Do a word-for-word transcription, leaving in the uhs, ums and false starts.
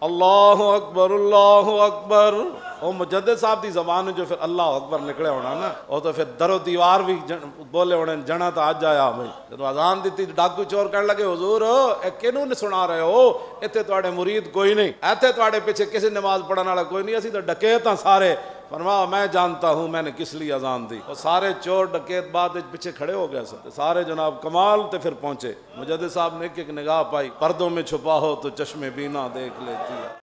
अल्लाहु अकबर अल्लाहु अकबर। वो मुजद्दिद साहब की जबान जो फिर अल्लाह अकबर निकले होना ना, वो तो फिर दरो दीवार भी बोले होने जना तो अज आया भाई। जो अजान दी डाकू चोर कह लगे हुजूर किनू ने सुना रहे हो, इतने तुहाडे मुरीद कोई नहीं, इतने तुहाडे पिछे किसी नमाज पढ़ने वाला कोई नहीं, असी तो डकैत हाँ सारे। फरमाया मैं जानता हूँ मैंने किस लिए अजान दी। और सारे चोर डकैत बाद पीछे खड़े हो गए सब सारे जनाब कमाल ते फिर पहुंचे। मुजद्दिद साहब ने एक एक निगाह पाई, पर्दों में छुपा हो तो चश्मे बीना देख लेती है।